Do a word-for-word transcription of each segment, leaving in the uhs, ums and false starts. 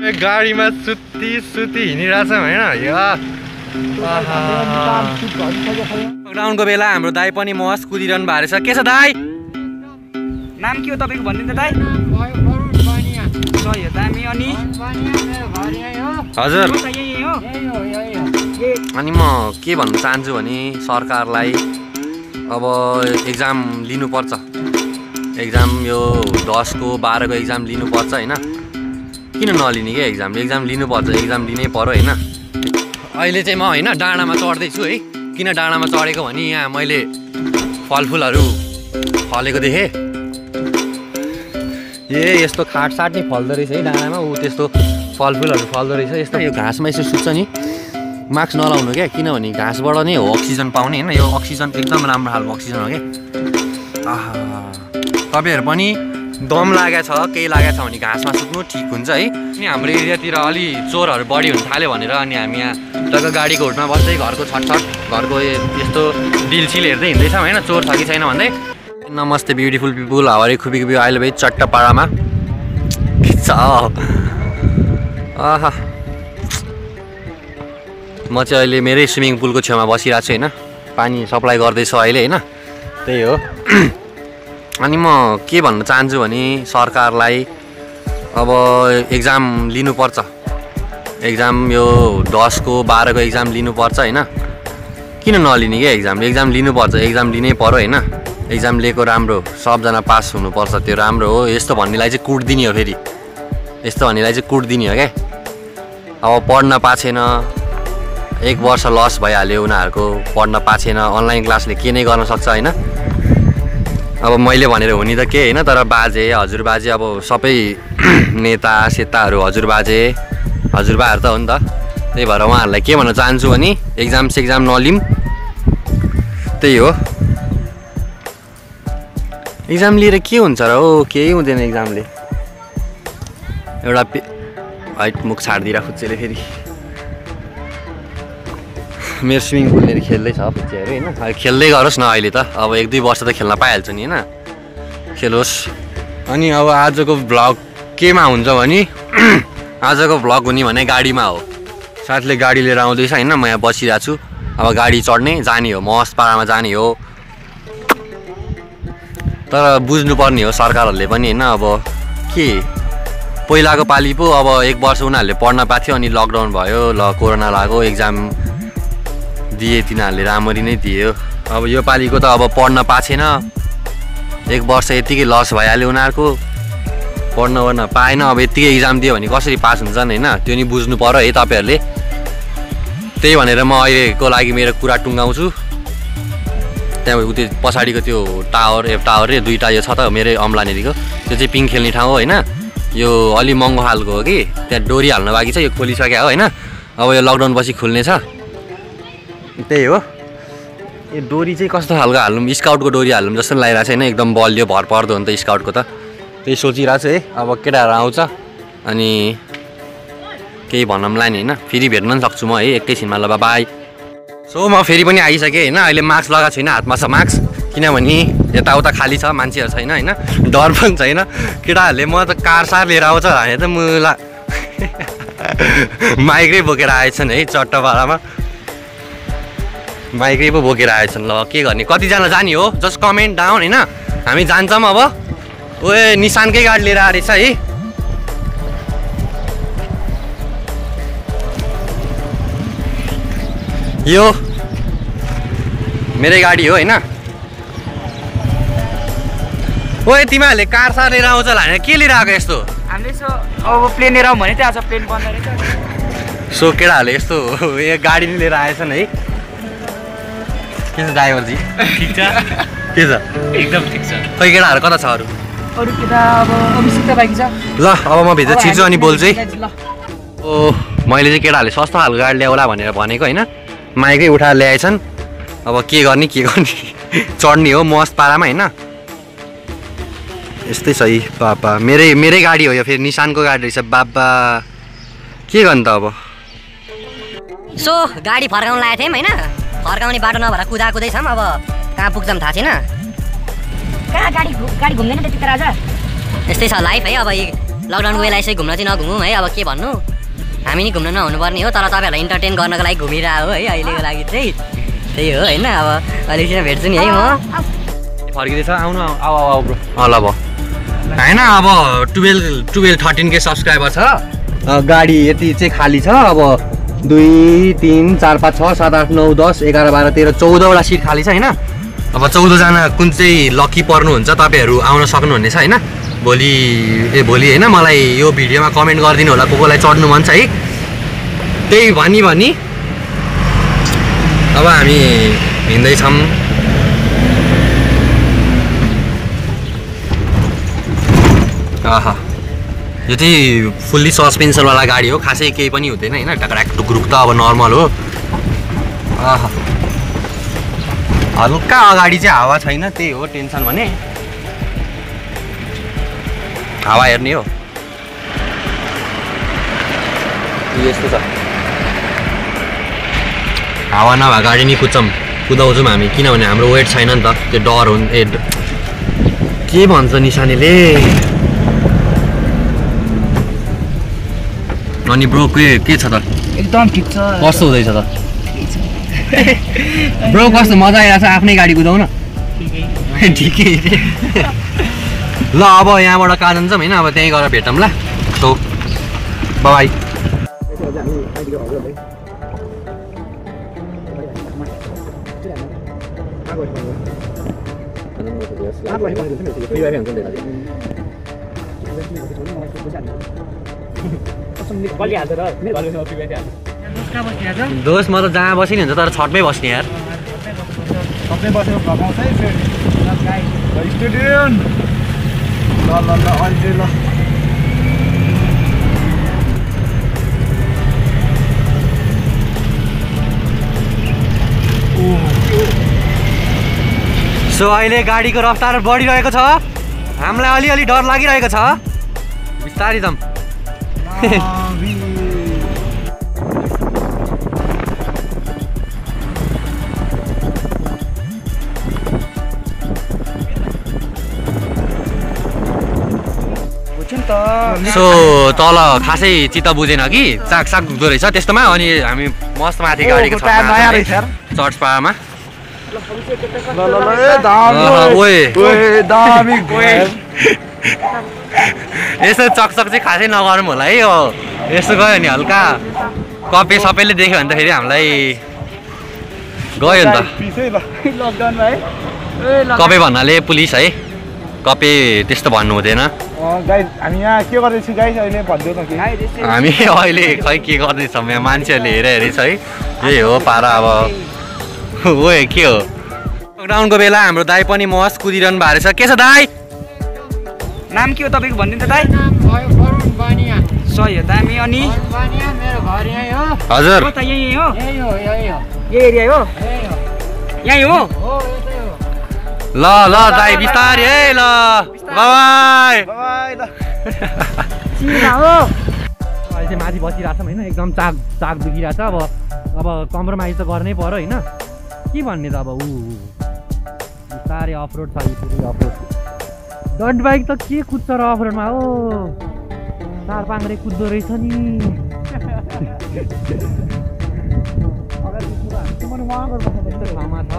गाडीमा सुत्ती सुत्ती हिँडिरहेछ होइन लकडाउनको बेला हाम्रो दाइ पनि मस्त कुदिरहनु भएको रहेछ। के छ दाइ? नाम के हो तपाईँको भनिदिनु दाइ? दामी अनि हजुर अनि म के भन्न चाहन्छु भने सरकारलाई अब एक्जाम लिनुपर्छ। एक्जाम यो दसको बाह्रको एक्जाम लिनुपर्छ होइन। किन नलिने क्या एक्जाम? एक्जाम लिनुपर्छ, एक्जाम लिनै पर्यो होइन। अहिले चाहिँ म होइन डाँडामा चढ्दैछु है। किन डाँडामा चढेको भने यहाँ मैले फलफुलहरू फलेको देखेँ। ए यस्तो खाटसाट नि फल्दो रहेछ है डाँडामा। ऊ त्यस्तो फलफुलहरू फल्दो रहेछ। यस्तो यो घाँसमा यसो सुत्छ नि, मास्क नलाउनु क्या, किनभने घाँसबाट नै हो अक्सिजन पाउने होइन। यो अक्सिजन एकदम राम्रो खालको अक्सिजन हो क्या। आहा तपाईँहरू पनि दम लागेको छ, केही लागेको छ भने घाँसमा सुत्नु ठिक हुन्छ है। अनि हाम्रो एरियातिर अलि चोरहरू बढी हुन थाल्यो भनेर अनि हामी यहाँ टक्क गाडीको हुटमा बस्दै घरको छटछट घरको यस्तो डिलसिल हेर्दै हिँड्दैछौँ होइन, चोर छ कि छैन भन्दै। नमस्ते ब्युटिफुल पिपुल, हावारी खुबी खुबी अहिले भाइ चट्टपाडामा छ। आहा म चाहिँ अहिले मेरै स्विमिङ पुलको छेउमा बसिरहेको छु होइन। पानी सप्लाई गर्दैछु अहिले होइन, त्यही हो। अनि म के भन्न चाहन्छु भने सरकारलाई अब एक्जाम लिनुपर्छ। एक्जाम यो दसको बाह्रको एक्जाम लिनुपर्छ होइन। किन नलिने क्या एक्जाम? एक्जाम लिनुपर्छ, एक्जाम लिनै पर्यो होइन। एक्जाम लिएको राम्रो, सबजना पास हुनुपर्छ, त्यो राम्रो हो। यस्तो भन्नेलाई चाहिँ कुट दिने हो, फेरि यस्तो भन्नेलाई चाहिँ कुट दिने हो क्या। अब पढ्न पाछेन, एक वर्ष लस भइहाल्यो उनीहरूको, पढ्न पाछेन, अनलाइन क्लासले के नै गर्न सक्छ होइन। अब मैले भनेर हुने त के होइन, तर बाजे हजुरबाजे अब सबै नेता सेताहरू हजुरबाजे हजुरबाहरू त हो नि त। त्यही भएर उहाँहरूलाई के भन्न चाहन्छु भने एक्जाम सेक्जाम नलिम, त्यही हो। एक्जाम लिएर के हुन्छ र हो? केही हुँदैन एक्जामले। एउटा हाइट मुख छाडिदिएर फुच्चेले फेरि मेरो स्विमिङ पुल लिएर खेल्दैछ फुच्चेहरू होइन। खेल्दै गरोस् न, अहिले त अब एक दुई वर्ष त खेल्न पाइहाल्छ नि होइन, खेलोस्। अनि अब आजको भ्लग केमा हुन्छ भने आजको भ्लग हुने भने गाडीमा हो। साथीले गाडी लिएर आउँदैछ होइन, म यहाँ बसिरहेको छु। अब गाडी चढ्ने जाने हो, मस्त पारामा जाने हो। तर बुझ्नुपर्ने हो सरकारहरूले पनि होइन। अब के पहिलाको पालि पो अब एक वर्ष उनीहरूले पढ्न पाथ्यो, अनि लकडाउन भयो, ल कोरोना लाग्यो, एक्जाम दिए तिनीहरूले राम्ररी नै दियो। अब यो पालिको त अब पढ्न पाछेन, एक वर्ष यत्तिकै लस भइहाल्यो उनीहरूको, पढ्न ओर्न पाएन। अब यत्तिकै एक्जाम दियो भने कसरी पास हुन्छन् होइन, त्यो नि बुझ्नु पर्यो है तपाईँहरूले। त्यही भनेर म अहिलेको लागि मेरो कुरा टुङ्गाउँछु। त्यहाँ उति पछाडिको त्यो टावर एफ टावर रे दुईवटा यो छ त मेरै अम्लानेरीको, त्यो चाहिँ पिङ खेल्ने ठाउँ हो होइन। यो अलि महँगो खालको हो कि, त्यहाँ डोरी हाल्नु बाँकी छ, यो खोलिसक्यो हो होइन। अब यो लकडाउन पछि खुल्ने छ, त्यही हो। यो डोरी चाहिँ कस्तो खालको हाल्नु, स्काउटको डोरी हाल्नु जस्तो लागिरहेको छ होइन, एकदम बलियो भर पर्दो हो नि त स्काउटको त। त्यही सोचिरहेको छु है। अब केटाहरू आउँछ अनि केही भन्नलाई नि होइन, फेरि भेट्न पनि सक्छु म है एकैछिनमा। ल बाई। सो म फेरि पनि आइसकेँ होइन। अहिले मास्क लगाएको छैन, हातमा छ मास्क, किनभने यताउता खाली छ, मान्छेहरू छैन होइन, डर पनि छैन। केटाहरूले म त कार सार लिएर आउँछ भने त मुला माइकै बोकेर आएछन् है, चट्टपाडामा माइकै पो बोकेर आएछन्। ल के गर्ने, कतिजना जाने हो जस्ट कमेन्ट डाउन होइन। हामी जान्छौँ अब। ओए निशानकै गाडी लिएर आएछ है। यो मेरै गाडी हो होइन। ओए तिमीहरूले कार सार लिएर आउँछ होला, के लिएर आएको यस्तो? हामीले यसो अब प्लेन लिएर आउँ भने चाहिँ आज प्लेन बन्द रहेछ। सो केटाहरूले यस्तो यो गाडी नै लिएर आएछन् है। के छ ड्राइभरजी, ठिक छ? के छ? एकदम ठिक छ। खै केटाहरू कता छ अरू? अरू केटा अब अभिषेक त बाँकी छ। ल अब म भित्र छिर्छु अनि बोल्छु है। ओ मैले चाहिँ केटाहरूले सस्तो खालको गाडी ल्याउला भनेर भनेको होइन, माइकै उठाएर ल्याएछन्। अब के गर्ने के गर्ने चढ्ने हो मस्त पारामा होइन। यस्तै छ है बाबा, मेरै मेरै गाडी हो यो, फेरि निशानको गाडी रहेछ बाबा। के गर्नु त अब? सो गाडी फर्काउन लागेको थियौँ होइन, फर्काउने बाटो नभएर कुदा कुदै छौँ। अब कहाँ पुग्छौँ थाहा छैन। कहाँ गाडी गाडी घुम्दैन त्यतिखेर आज? यस्तै छ लाइफ है। अब लकडाउनको बेला यसै घुम्न चाहिँ नघुमौँ है। अब के भन्नु, हामी नि घुम्न नहुनुपर्ने हो, तर तपाईँहरूलाई इन्टरटेन गर्नको लागि घुमिरहेको है अहिलेको लागि चाहिँ त्यही हो होइन। अब अलिकति भेट्छु नि है म। फर्किँदैछ आउनु आऊ आऊ ब्रो। अँ ल भयो होइन। अब टुवेल्भ टुवेल्भ थर्टिन के सब्सक्राइबर छ। गाडी यति चाहिँ खाली छ। अब दुई तिन चार पाँच छ सात आठ नौ दस एघार बाह्र तेह्र चौधवटा सिट खाली छ होइन। अब चौधजना कुन चाहिँ लकी पर्नुहुन्छ तपाईँहरू आउन सक्नुहुनेछ होइन। भोलि ए भोलि होइन मलाई यो भिडियोमा कमेन्ट गरिदिनु होला को कोलाई चढ्नु मन छ है। त्यही भनी भनी अब हामी हिँड्दैछौँ। आहा यो चाहिँ फुल्ली सस्पेन्सनवाला गाडी हो, खासै केही पनि हुँदैन होइन। ढाकढाक टुक्रुक त अब नर्मल हो। आहा हल्का अगाडि चाहिँ हावा छैन, त्यही हो टेन्सन भने। हावा हेर्ने हो यस्तो छ। हावा नभए गाडी नि कुद्छौँ कुदाउँछौँ हामी, किनभने हाम्रो वेट छैन नि त। त्यो डर हो ए के भन्छ निशानीले। अनि ब्रो के के छ त? एकदम ठिक छ। कस्तो हुँदैछ त ब्रो? कस्तो मजा आइरहेको छ? आफ्नै गाडी कुदाउ न। ठिकै ल अब यहाँबाट कहाँ जान्छौँ होइन। अब त्यहीँ गएर भेटौँ ल। So bye. दोस्त म त जहाँ बस्यो नि हुन्छ, तर छतमै बस्ने यार। छतमै बसेर भगाउँछ है फेरि स्टुडेन्ट। ल ल ल अहिले ल सो अहिले गाडीको रफ्तार बढिरहेको छ। हामीलाई अलिअलि डर लागिरहेको छ। बिस्तारै जाऊँ। सो तल खासै चित्त बुझेन कि चाक साक दुख्दो रहेछ त्यस्तोमा। अनि हामी मस्त माथि गाडीको चर्च पाहाडमा। यसो चकचक चाहिँ खासै नगरौँ होला है। यसो गयो भने हल्का कपे सबैले देख्यो भने त फेरि हामीलाई गयो नि त। कपे भन्नाले पुलिस है, कपे त्यस्तो भन्नु हुँदैन। गाइस हामी यहाँ के गर्दैछौँ गाइस अहिले भनिदिनु न कि। हामी अहिले खै के गर्दैछौँ यहाँ मान्छेहरूले हेरे हेरे छ है। यही हो पारा। अब ओ के हो लकडाउनको बेला हाम्रो दाई पनि मस्त कुदिरहनु भएको रहेछ। के छ दाई? नाम के हो तपाईँको भनिदिनु त दाई? सही हो दामी। अनि हजुर हो त यही हो? यही एरिया हो? यही हो? ल ल दाई बिस्तारै है। ल बाई बाई ल हो। अहिले चाहिँ माथि बसिरहेको छौँ होइन। एकदम चाक चाक दुखिरहेको छ। अब अब कम्प्रोमाइज त गर्नै पर्यो होइन। के भन्ने त अब ऊ बिस्तारै अफरोड छ। अफरोड डट बाइक त के कुद्छ र अफरोडमा हो। चार पाङ्रे कुद्दो रहेछ नि। ठाउँमा छ।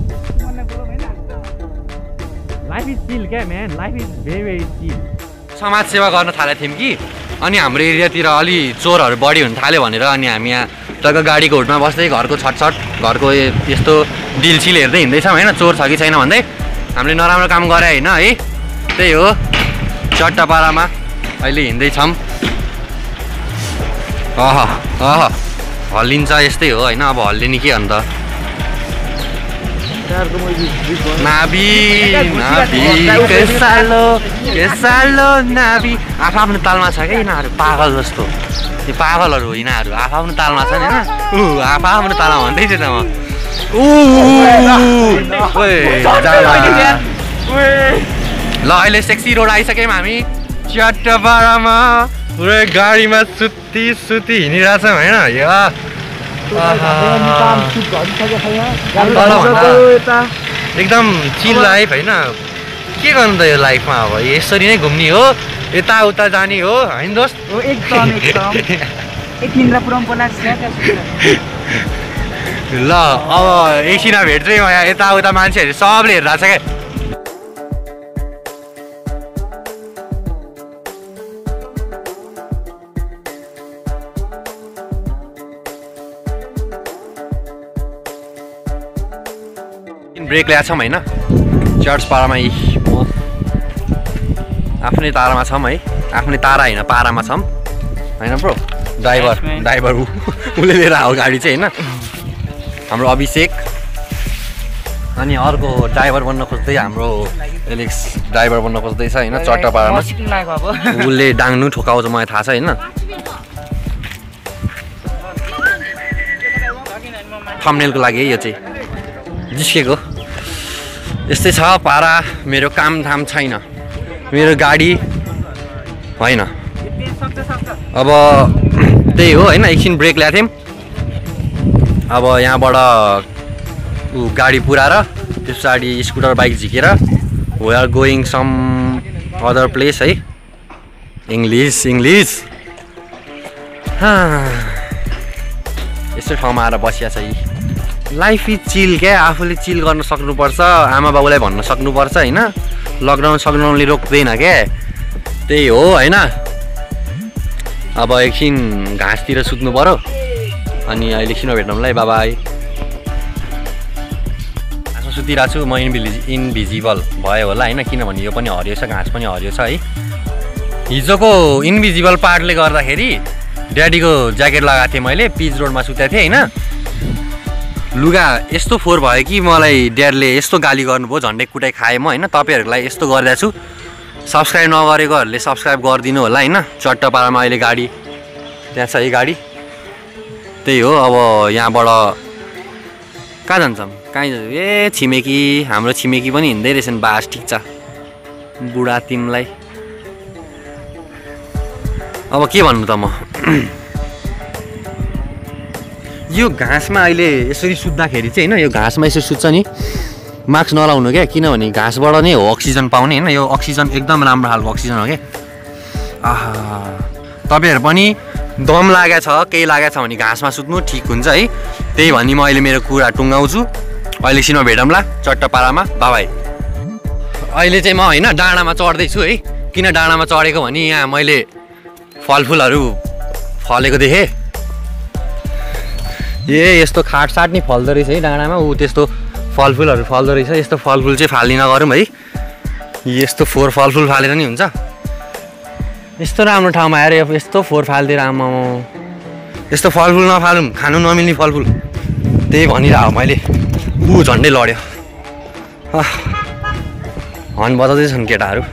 लाइफ इज चिल क्या man. Life is very very chill. समाज सेवा गर्न थालेको थियौँ कि अनि हाम्रो एरियातिर अलि चोरहरू बढी हुन थाल्यो भनेर अनि हामी यहाँ टक्क गाडीको हुटमा बस्दै घरको छटछट घरको यस्तो डिलसिल हेर्दै हिँड्दैछौँ होइन। चोर छ कि छैन भन्दै। हामीले नराम्रो काम गरे होइन है। त्यही हो चट्टापाडामा अहिले हिँड्दैछौँ। अह अह हल्लिन्छ यस्तै हो होइन। अब हल्लिने के अन्त। नाभी नाभी केसालो केसालो नाभी आफ्नो तालमा छ क्या यिनीहरू। पागल जस्तो त्यो पागलहरू हो यिनीहरू। आफ्नो तालमा छ नि होइन। ऊ आफ्नो तालमा भन्दैछु त म। ल अहिले सेक्सी रोड आइसक्यौँ हामी चट्टापाडामा। पुरै गाडीमा सुती सुती हिँडिरहेछौँ होइन। एकदम चिल लाइफ होइन। के गर्नु त यो लाइफमा अब यसरी नै घुम्ने हो। यताउता जाने हो होइन दोस्त? हो एकदम एकदम एक निन्द्रा पुराउनु पर्ला ल अब एकछिन भेट्छ यहाँ यताउता मान्छेहरू सबले हेरिरहेको छ क्या। ब्रेक ल्याएको छौँ होइन चर्च पारामा आफ्नै तारामा छौँ है आफ्नै तारा होइन पारामा छौँ होइन ब्रो। ड्राइभर ड्राइभर ऊ उसले लिएर आएको गाडी चाहिँ होइन हाम्रो अभिषेक। अनि अर्को ड्राइभर बन्न खोज्दै हाम्रो एलेक्स ड्राइभर बन्न खोज्दैछ होइन चट्टापाडामा। उसले डाङ्नु ठोकाउँछ मलाई थाहा छ होइन। थम्बनेलको लागि है यो चाहिँ जिस्केको। यस्तै छ पारा। मेरो काम धाम छैन मेरो गाडी होइन। अब त्यही हो होइन एकछिन ब्रेक ल्याएको थियौँ। अब यहाँबाट ऊ गाडी पुऱ्याएर त्यस पछाडि स्कुटर बाइक झिकेर we are going some other place है। इङ्ग्लिस इङ्ग्लिस यस्तो ठाउँमा आएर बसिया छ। लाइफ इज चिल क्या। आफूले चिल गर्न सक्नुपर्छ आमा बाबुलाई भन्न सक्नुपर्छ होइन। लकडाउन सकडाउनले रोक्दैन क्या त्यही हो होइन। अब एकछिन घाँसतिर सुत्नु पऱ्यो अनि अहिले एकछिनमा भेट्नौँलाई बाबाई। घाँसमा सुतिरहेको छु म इनभिजि इनभिजिबल भयो होला होइन किनभने यो पनि हरियो छ घाँस पनि हरियो छ है। हिजोको इनभिजिबल पार्टले गर्दाखेरि ड्याडीको ज्याकेट लगाएको थिएँ मैले पिच रोडमा सुतेको थिएँ होइन। लुगा यस्तो फोहोर भयो कि मलाई ड्याडले यस्तो गाली गर्नुभयो झन्डै कुटाइ खाएँ म होइन। तपाईँहरूलाई यस्तो गरिदिएको छु सब्सक्राइब नगरेकोहरूले सब्सक्राइब गरिदिनु होला होइन। चट्टापाडामा अहिले गाडी त्यहाँ छ है गाडी त्यही हो। अब यहाँबाट कहाँ जान्छौँ कहीँ ए छिमेकी हाम्रो छिमेकी पनि हिँड्दै रहेछन् बास ठिक छ बुढा तिमीलाई। अब के भन्नु त म यो घाँसमा अहिले यसरी सुत्दाखेरि चाहिँ होइन यो घाँसमा यसरी सुत्छ नि मास्क नलाउनु क्या किनभने घाँसबाट नै हो अक्सिजन पाउने होइन। यो अक्सिजन एकदम राम्रो खालको अक्सिजन हो क्या। आहा तपाईँहरू पनि दम लागेको छ केही लागेको छ भने घाँसमा सुत्नु ठिक हुन्छ है। त्यही भनी म अहिले मेरो कुरा टुङ्गाउँछु। अहिले एकछिनमा भेटौँला चट्टापाडामा बाबाई। अहिले चाहिँ म होइन डाँडामा चढ्दैछु है। किन डाँडामा चढेको भने यहाँ मैले फलफुलहरू फलेको देखेँ। ए यस्तो खाटसाट नि फल्दो रहेछ है डाँडामा ऊ त्यस्तो फलफुलहरू फल्दो रहेछ। यस्तो फलफुल चाहिँ फाल्ने नगरौँ है। यस्तो फोहोर फलफुल फालेर नि हुन्छ। यस्तो राम्रो ठाउँमा आएर यस्तो फोहोर फालिदिएर आमा यस्तो फलफुल नफालौँ खानु नमिल्ने फलफुल त्यही भनिरहेको मैले। ऊ झन्डै लड्यो हर्न बजाउँदैछन् केटाहरू।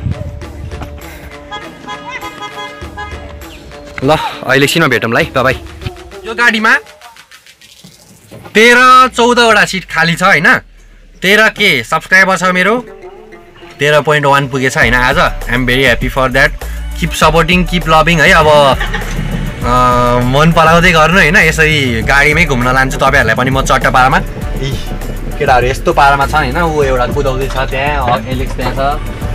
ल अहिले एकछिनमा भेटौँला है बाबाई। यो गाडीमा तेह्र चौधवटा सिट खाली छ होइन। तेह्र के सब्सक्राइबर छ मेरो तेह्र पोइन्ट वान पुगेछ होइन आज। I am very happy for that. Keep supporting keep loving है। अब मन पराउँदै गर्नु होइन। यसरी गाडीमै घुम्न लान्छु तपाईँहरूलाई पनि म चट्टापाडामा। इ केटाहरू यस्तो पारामा छ होइन। ऊ एउटा कुदाउँदैछ त्यहाँ एलेक्स त्यहाँ छ।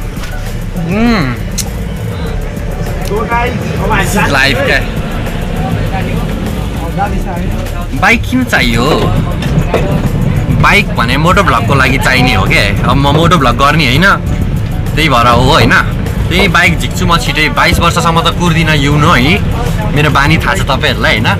लाइफ क्या बाइक किन चाहियो? बाइक भने मोटो भ्लगको लागि चाहिने हो क्या। अब म मोटो भ्लग गर्ने होइन त्यही भएर हो होइन। त्यही बाइक झिक्छु म छिटै बाइस वर्षसम्म त कुर्दिनँ युनो है। मेरो बानी थाहा छ तपाईँहरूलाई होइन।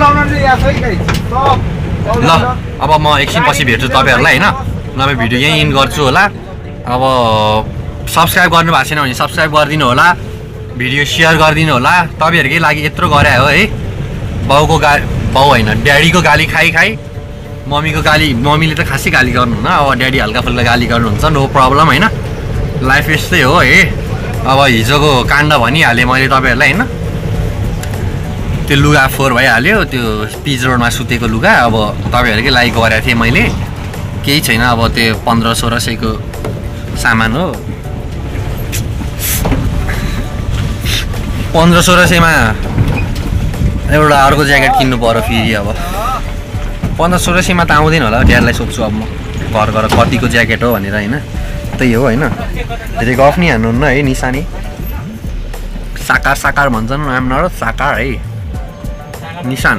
ल अब म एकछिन पछि भेट्छु तपाईँहरूलाई होइन। नभए भिडियो यहीँ इन गर्छु होला। अब सब्सक्राइब गर्नु भएको छैन भने सब्सक्राइब गरिदिनु होला। भिडियो सेयर गरिदिनु होला। तपाईँहरूकै लागि यत्रो गरे हो है। बाउको गा बाउ होइन ड्याडीको गाली खाइ खाइ मम्मीको गाली मम्मीले त खासै गाली गर्नुहुन्न। अब ड्याडी हल्का फुल्का गाली गर्नुहुन्छ नो प्रब्लम होइन। लाइफ यस्तै हो है। अब हिजोको काण्ड भनिहालेँ मैले तपाईँहरूलाई होइन। त्यो लुगा फोहोर भइहाल्यो त्यो पिच रोडमा सुतेको लुगा। अब तपाईँहरूकै लागि गरेको थिएँ मैले। केही छैन अब त्यो पन्ध्र सोह्र सयको सामान हो। पन्ध्र सोह्र सयमा एउटा अर्को ज्याकेट किन्नु पऱ्यो फेरि। अब पन्ध्र सोह्र सयमा त आउँदैन होला ड्याडलाई सोध्छु अब म घर गएर कतिको ज्याकेट हो भनेर होइन। त्यही हो होइन। धेरै गफ नि हान्नुहुन्न है निशानी। साकार साकार भन्छन् आम नर साकार है निशान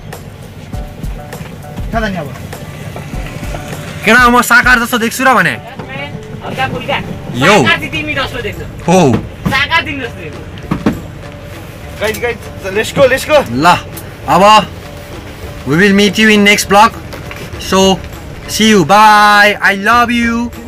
कहाँ जाने अब केटा म साकार जस्तो देख्छु र भने हल्का फुल्का यो साकार चाहिँ तिमी जस्तो देख्छौ हो साकार तिमी जस्तो देख्छौ guys guys let's go let's go ल अब we will meet you in next vlog so see you bye I love you